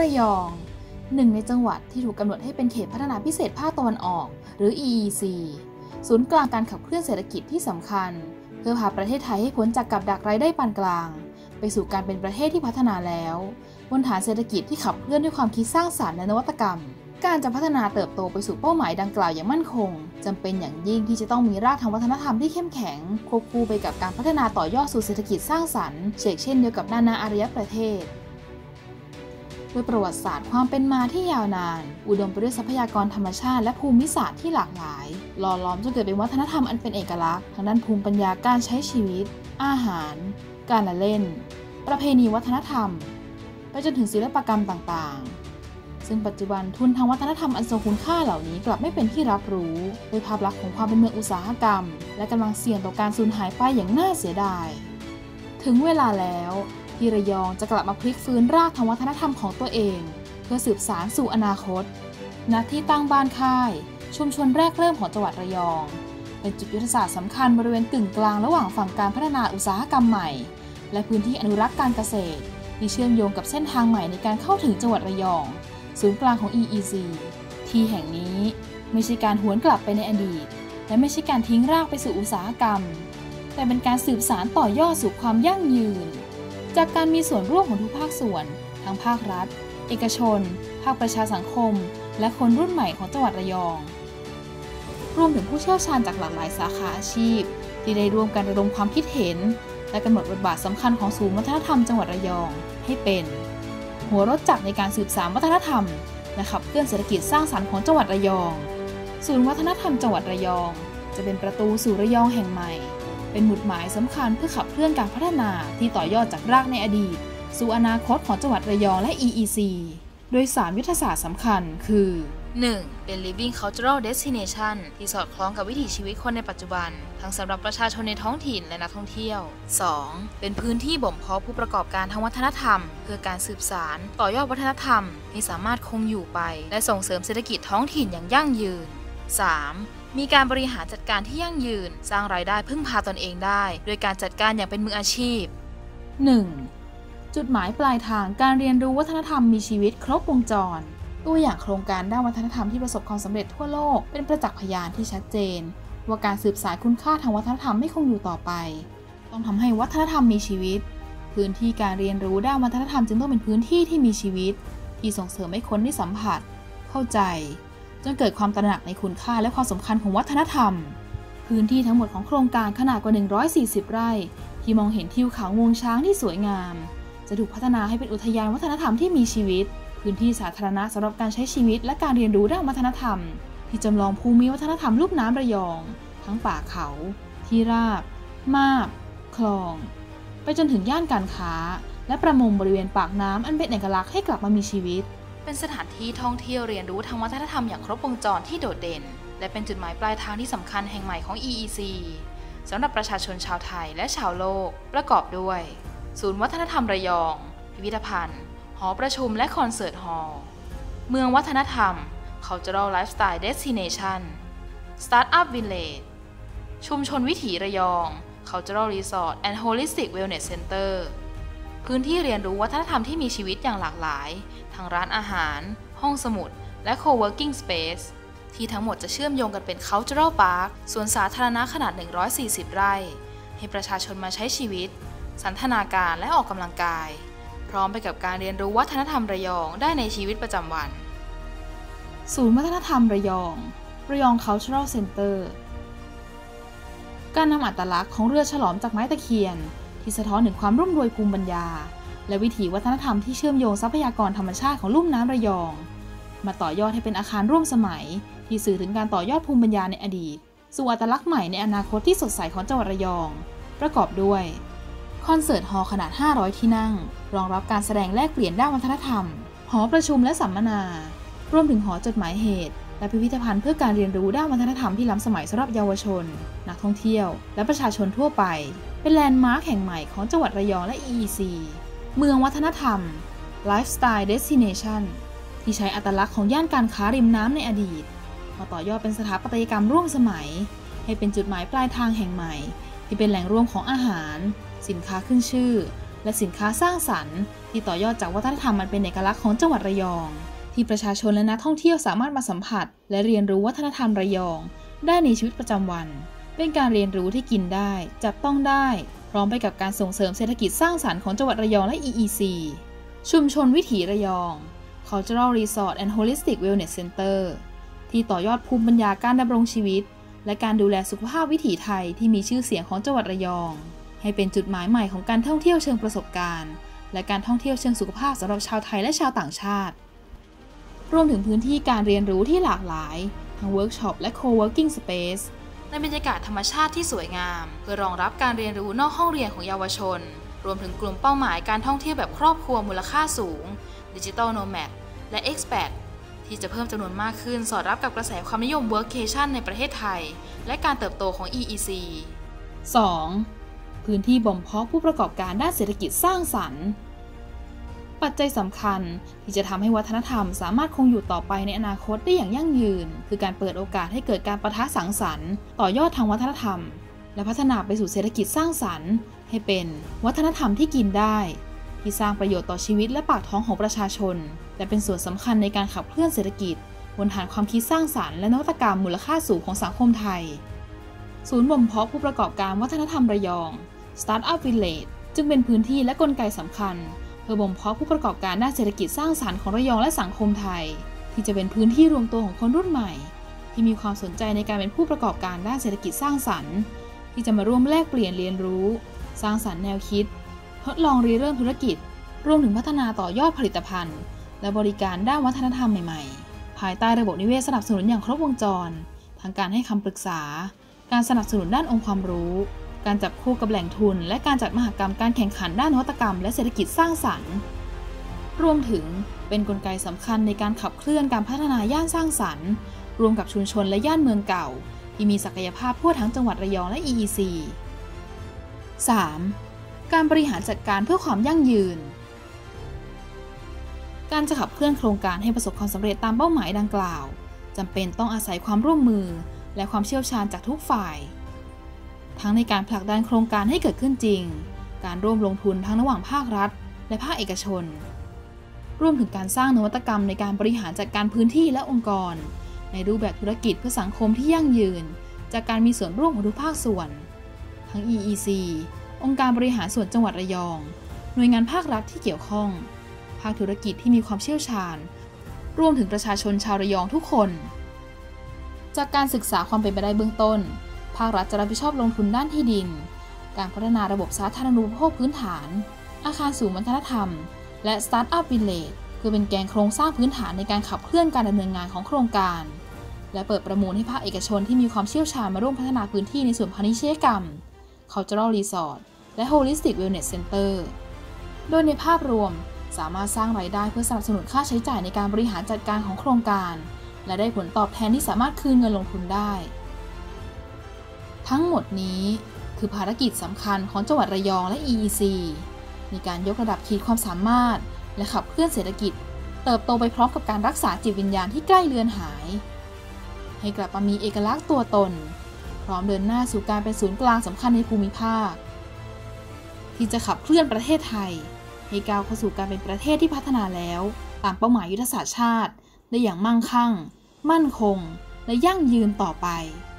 ระยองหนึ่งในจังหวัดที่ถูกกำหนดให้เป็นเขตพัฒนาพิเศษภาคตะวันออกหรือ EEC ศูนย์กลางการขับเคลื่อนเศรษฐกิจที่สำคัญเพื่อพาประเทศไทยให้พ้นจากกับดักรายได้ปานกลางไปสู่การเป็นประเทศที่พัฒนาแล้วบนฐานเศรษฐกิจที่ขับเคลื่อนด้วยความคิดสร้างสรรค์และนวัตกรรมการจะพัฒนาเติบโตไปสู่เป้าหมายดังกล่าวอย่างมั่นคงจำเป็นอย่างยิ่งที่จะต้องมีรากทางวัฒนธรรมที่เข้มแข็งควบคู่ไปกับการพัฒนาต่อยอดสู่เศรษฐกิจสร้างสรรค์เช่นเดียวกับนานาอารยประเทศด้วยประวัติศาสตร์ความเป็นมาที่ยาวนานอุดมไปด้วยทรัพยากรธรรมชาติและภูมิศาสตร์ที่หลากหลายหล่อหลอมจนเกิดเป็นวัฒนธรรมอันเป็นเอกลักษณ์ทางด้านภูมิปัญญาการใช้ชีวิตอาหารการละเล่นประเพณีวัฒนธรรมไปจนถึงศิลปกรรมต่างๆซึ่งปัจจุบันทุนทางวัฒนธรรมอันทรงคุณค่าเหล่านี้กลับไม่เป็นที่รับรู้โดยภาพลักษณ์ของความเป็นเมืองอุตสาหกรรมและกำลังเสี่ยงต่อการสูญหายไปอย่างน่าเสียดายถึงเวลาแล้วที่ระยองจะกลับมาพลิกฟื้นรากทางวัฒนธรรมของตัวเองเพื่อสืบสานสู่อนาคตณที่ตั้งบ้านค่ายชุมชนแรกเริ่มของจังหวัดระยองเป็นจุดยุทธศาสตร์สำคัญบริเวณกึ่งกลางระหว่างฝั่งการพัฒนาอุตสาหกรรมใหม่และพื้นที่อนุรักษ์การเกษตรที่เชื่อมโยงกับเส้นทางใหม่ในการเข้าถึงจังหวัดระยองศูนย์กลางของ EEC ที่แห่งนี้ไม่ใช่การหวนกลับไปในอดีตและไม่ใช่การทิ้งรากไปสู่อุตสาหกรรมแต่เป็นการสืบสานต่อยอดสู่ความยั่งยืนจากการมีส่วนร่วมของทุกภาคส่วนทั้งภาครัฐเอกชนภาคประชาสังคมและคนรุ่นใหม่ของจังหวัดระยองรวมถึงผู้เชี่ยวชาญจากหลากหลายสาขาอาชีพที่ได้ร่วมกันระดมความคิดเห็นและกำหนดบทบาทสำคัญของศูนย์วัฒนธรรมจังหวัดระยองให้เป็นหัวรถจักรในการสืบสานวัฒนธรรมและขับเคลื่อนเศรษฐกิจสร้างสรรค์ของจังหวัดระยองศูนย์วัฒนธรรมจังหวัดระยองจะเป็นประตูสู่ระยองแห่งใหม่เป็นหมุดหมายสำคัญเพื่อขับเคลื่อนการพัฒนาที่ต่อยอดจากรากในอดีตสู่อนาคตของจังหวัดระยองและ EEC โดย3ยุทธศาสตร์สำคัญคือ 1. เป็น Living Cultural Destination ที่สอดคล้องกับวิถีชีวิตคนในปัจจุบันทั้งสำหรับประชาชนในท้องถิ่นและนักท่องเที่ยว 2. เป็นพื้นที่บ่มเพาะผู้ประกอบการทางวัฒนธรรมเพื่อการสืบสานต่อยอดวัฒนธรรมให้สามารถคงอยู่ไปและส่งเสริมเศรษฐกิจท้องถิ่นอย่างยั่งยืน 3. มีการบริหารจัดการที่ยั่งยืนสร้างรายได้พึ่งพาตนเองได้โดยการจัดการอย่างเป็นมืออาชีพ 1. จุดหมายปลายทางการเรียนรู้วัฒนธรรมมีชีวิตครบวงจรตัวอย่างโครงการด้านวัฒนธรรมที่ประสบความสำเร็จทั่วโลกเป็นประจักษ์พยานที่ชัดเจนว่าการสืบสานคุณค่าทางวัฒนธรรมไม่คงอยู่ต่อไปต้องทำให้วัฒนธรรมมีชีวิตพื้นที่การเรียนรู้ด้านวัฒนธรรมจึงต้องเป็นพื้นที่ที่มีชีวิตที่ส่งเสริมให้คนได้สัมผัสเข้าใจจนเกิดความตระหนักในคุณค่าและความสำคัญของวัฒนธรรมพื้นที่ทั้งหมดของโครงการขนาดกว่า140ไร่ที่มองเห็นทิวเขางวงช้างที่สวยงามจะถูกพัฒนาให้เป็นอุทยานวัฒนธรรมที่มีชีวิตพื้นที่สาธารณะสำหรับการใช้ชีวิตและการเรียนรู้ด้านวัฒนธรรมที่จำลองภูมิวัฒนธรรมลุ่มน้ำระยองทั้งป่าเขาที่ราบมาบคลองไปจนถึงย่านการค้าและประมงบริเวณปากน้ำอันเป็นเอกลักษณ์ให้กลับมามีชีวิตเป็นสถานที่ท่องเที่ยวเรียนรู้ทางวัฒนธรรมอย่างครบวงจรที่โดดเด่นและเป็นจุดหมายปลายทางที่สำคัญแห่งใหม่ของ EEC สำหรับประชาชนชาวไทยและชาวโลกประกอบด้วยศูนย์วัฒนธรรมระยองพิพิธภัณฑ์หอประชุมและคอนเสิร์ตฮอลล์เมืองวัฒนธรรม Cultural Lifestyle Destination Startup Village ชุมชนวิถีระยอง Cultural Resort and Holistic Wellness Center พื้นที่เรียนรู้วัฒนธรรมที่มีชีวิตอย่างหลากหลายทั้งร้านอาหารห้องสมุดและ Co-working Space ที่ทั้งหมดจะเชื่อมโยงกันเป็น Cultural Park สวนสาธารณะขนาด140ไร่ให้ประชาชนมาใช้ชีวิตสันทนาการและออกกำลังกายพร้อมไปกับการเรียนรู้วัฒนธรรมระยองได้ในชีวิตประจำวันศูนย์วัฒนธรรมระยอง Cultural Center การนำอัตลักษณ์ของเรือฉลอมจากไม้ตะเคียนที่สะท้อนถึงความรุ่มรวยภูมิปัญญาและวิถีวัฒนธรรมที่เชื่อมโยงทรัพยากรธรรมชาติของลุ่มน้ำระยองมาต่อยอดให้เป็นอาคารร่วมสมัยที่สื่อถึงการต่อยอดภูมิปัญญาในอดีตสู่อัตลักษณ์ใหม่ในอนาคตที่สดใสของจังหวัดระยองประกอบด้วยคอนเสิร์ตฮอลล์ขนาด500ที่นั่งรองรับการแสดงแลกเปลี่ยนด้านวัฒนธรรมหอประชุมและสัมมนารวมถึงหอจดหมายเหตุและพิพิธภัณฑ์เพื่อการเรียนรู้ด้านวัฒนธรรมที่ล้ำสมัยสำหรับเยาวชนนักท่องเที่ยวและประชาชนทั่วไปเป็นแลนด์มาร์คแห่งใหม่ของจังหวัดระยองและ EEC เมืองวัฒนธรรม Lifestyle Destination ที่ใช้อัตลักษณ์ของย่านการค้าริมน้ำในอดีตมาต่อยอดเป็นสถาปัตยกรรมร่วมสมัยให้เป็นจุดหมายปลายทางแห่งใหม่ที่เป็นแหล่งรวมของอาหารสินค้าขึ้นชื่อและสินค้าสร้างสรรค์ที่ต่อยอดจากวัฒนธรรมมันเป็นเอกลักษณ์ของจังหวัดระยองที่ประชาชนและนักท่องเที่ยวสามารถมาสัมผัสและเรียนรู้วัฒนธรรมระยองได้ในชีวิตประจำวันเป็นการเรียนรู้ที่กินได้จับต้องได้พร้อมไปกับการส่งเสริมเศรษฐกิจสร้างสรรค์ของจังหวัดระยองและ EEC ชุมชนวิถีระยอง Cultural Resort and Holistic Wellness Center ที่ต่อยอดภูมิปัญญาการดำรงชีวิตและการดูแลสุขภาพวิถีไทยที่มีชื่อเสียงของจังหวัดระยองให้เป็นจุดหมายใหม่ของการท่องเที่ยวเชิงประสบการณ์และการท่องเที่ยวเชิงสุขภาพสำหรับชาวไทยและชาวต่างชาติรวมถึงพื้นที่การเรียนรู้ที่หลากหลายทั้งเวิร์กช็อปและ Co-working Space ในบรรยากาศธรรมชาติที่สวยงามเพื่อรองรับการเรียนรู้นอกห้องเรียนของเยาวชนรวมถึงกลุ่มเป้าหมายการท่องเที่ยวแบบครอบครัวมูลค่าสูง Digital Nomad และ Expat ที่จะเพิ่มจำนวนมากขึ้นสอดรับกับกระแสความนิยม Workcation ในประเทศไทยและการเติบโตของ EEC 2. พื้นที่บ่มเพาะผู้ประกอบการด้านเศรษฐกิจสร้างสรรค์ปัจจัยสำคัญที่จะทำให้วัฒนธรรมสามารถคงอยู่ต่อไปในอนาคตได้อย่างยั่งยืนคือการเปิดโอกาสให้เกิดการปะทะสังสรรค์ต่อยอดทางวัฒนธรรมและพัฒนาไปสู่เศรษฐกิจสร้างสรรค์ให้เป็นวัฒนธรรมที่กินได้ที่สร้างประโยชน์ต่อชีวิตและปากท้องของประชาชนและเป็นส่วนสำคัญในการขับเคลื่อนเศรษฐกิจบนฐานความคิดสร้างสรรค์และนวัตกรรมมูลค่าสูงของสังคมไทยศูนย์บ่มเพาะผู้ประกอบการวัฒนธรรมระยอง Startup Village จึงเป็นพื้นที่และกลไกสำคัญเพื่อบ่มเพาะผู้ประกอบการด้านเศรษฐกิจสร้างสรรค์ของระยองและสังคมไทยที่จะเป็นพื้นที่รวมตัวของคนรุ่นใหม่ที่มีความสนใจในการเป็นผู้ประกอบการด้านเศรษฐกิจสร้างสรรค์ที่จะมาร่วมแลกเปลี่ยนเรียนรู้สร้างสรรค์แนวคิดทดลองริเริ่มธุรกิจรวมถึงพัฒนาต่อยอดผลิตภัณฑ์และบริการด้านวัฒนธรรมใหม่ๆภายใต้ระบบนิเวศสนับสนุนอย่างครบวงจรทั้งการให้คำปรึกษาการสนับสนุนด้านองค์ความรู้การจับคู่กับแหล่งทุนและการจัดมหกรรมการแข่งขันด้านนวัตกรรมและเศรษฐกิจสร้างสรรค์รวมถึงเป็นกลไกสำคัญในการขับเคลื่อนการพัฒนาย่านสร้างสรรค์รวมกับชุมชนและย่านเมืองเก่าที่มีศักยภาพทั่วทั้งจังหวัดระยองและ EEC 3. การบริหารจัดการเพื่อความยั่งยืนการจะขับเคลื่อนโครงการให้ประสบความสำเร็จตามเป้าหมายดังกล่าวจำเป็นต้องอาศัยความร่วมมือและความเชี่ยวชาญจากทุกฝ่ายทั้งในการผลักดันโครงการให้เกิดขึ้นจริงการร่วมลงทุนทั้งระหว่างภาครัฐและภาคเอกชนรวมถึงการสร้างนวัตกรรมในการบริหารจัดการพื้นที่และองค์กรในรูปแบบธุรกิจเพื่อสังคมที่ยั่งยืนจากการมีส่วนร่วมของทุกภาคส่วนทั้ง EEC องค์การบริหารส่วนจังหวัดระยองหน่วยงานภาครัฐที่เกี่ยวข้องภาคธุรกิจที่มีความเชี่ยวชาญรวมถึงประชาชนชาวระยองทุกคนจากการศึกษาความเป็นไปได้เบื้องต้นภาครัฐจะรับผิดชอบลงทุนด้านที่ดินการพัฒนาระบบสาธารณูปโภคพื้นฐานอาคารศูนย์วัฒนธรรมและ Startup Village เพื่อเป็นแกนโครงสร้างพื้นฐานในการขับเคลื่อนการดำเนินงานของโครงการและเปิดประมูลให้ภาคเอกชนที่มีความเชี่ยวชาญมาร่วมพัฒนาพื้นที่ในส่วนพาณิชยกรรม Cultural Resort และ Holistic Wellness Center โดยในภาพรวมสามารถสร้างรายได้เพื่อสนับสนุนค่าใช้จ่ายในการบริหารจัดการของโครงการและได้ผลตอบแทนที่สามารถคืนเงินลงทุนได้ทั้งหมดนี้คือภารกิจสำคัญของจังหวัดระยองและ EEC ในการยกระดับขีดความสามารถและขับเคลื่อนเศรษฐกิจเติบโตไปพร้อมกับการรักษาจิตวิญญาณที่ใกล้เลือนหายให้กลับมามีเอกลักษณ์ตัวตนพร้อมเดินหน้าสู่การเป็นศูนย์กลางสำคัญในภูมิภาคที่จะขับเคลื่อนประเทศไทยให้ก้าวเข้าสู่การเป็นประเทศที่พัฒนาแล้วตามเป้าหมายยุทธศาสตร์ชาติได้อย่างมั่งคั่งมั่นคงและยั่งยืนต่อไป